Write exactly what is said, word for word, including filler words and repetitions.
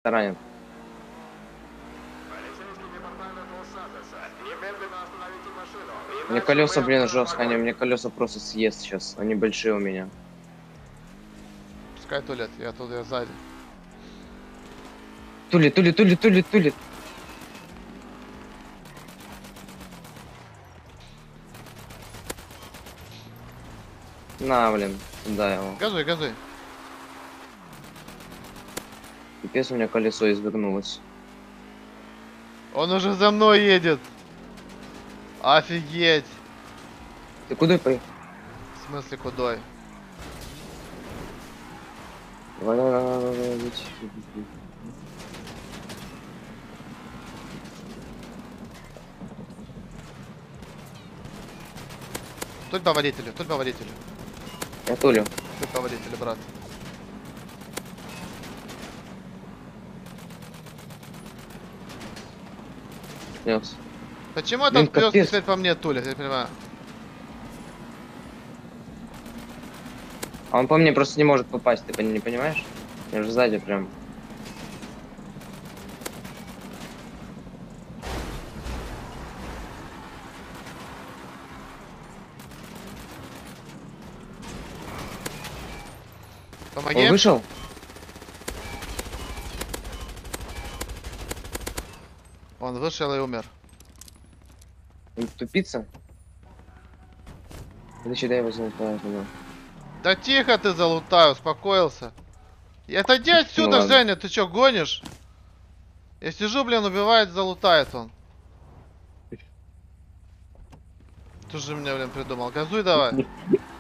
Ранен. Мне колеса, блин, жестко, они мне колеса просто съест сейчас. Они большие у меня. Пускай тулят, я тут, я сзади. Тулит, тулит, тулит, тулит, тулит. На, блин, туда его. Газуй, газуй. Пипец, у меня колесо извернулось. Он уже за мной едет. Офигеть. Ты куда поехал? В смысле, кудой? Давай, давай, давай, давай, давай. Тут по водителю, тут по водителю. Я тулю. Тут по водителю, брат. Снес. Почему Блин, этот пес капец. теперь по мне тулит, я не понимаю. А он по мне просто не может попасть, ты не понимаешь? Я же сзади прям. Помоги. Он вышел? Он вышел и умер. Он тупица? Подожди, дай его залутаю туда. Да тихо ты, залутай, успокоился. И отойди отсюда, ладно. Женя, ты чё, гонишь? Я сижу, блин, убивает, залутает он. Ты же меня, блин, придумал. Газуй давай.